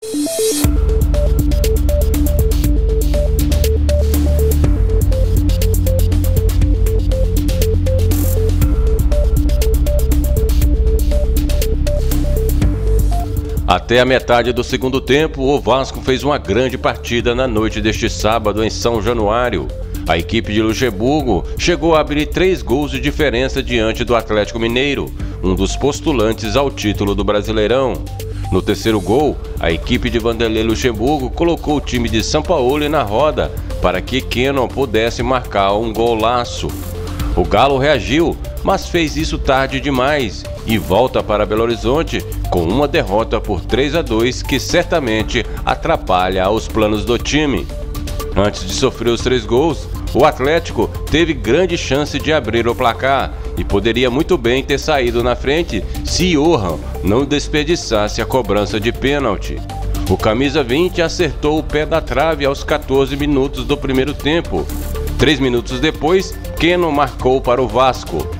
Até a metade do segundo tempo, o Vasco fez uma grande partida na noite deste sábado em São Januário. A equipe de Luxemburgo chegou a abrir 3 gols de diferença diante do Atlético Mineiro, um dos postulantes ao título do Brasileirão. No terceiro gol, a equipe de Vanderlei Luxemburgo colocou o time de Sampaoli na roda para que Kennon pudesse marcar um golaço. O Galo reagiu, mas fez isso tarde demais e volta para Belo Horizonte com uma derrota por 3-2 que certamente atrapalha os planos do time. Antes de sofrer os 3 gols, o Atlético teve grande chance de abrir o placar e poderia muito bem ter saído na frente se Johan não desperdiçasse a cobrança de pênalti. O camisa 20 acertou o pé da trave aos 14 minutos do primeiro tempo. 3 minutos depois, Kennon marcou para o Vasco.